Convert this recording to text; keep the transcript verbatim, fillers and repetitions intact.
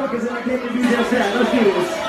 que se la quiere D J Sea, los chicos.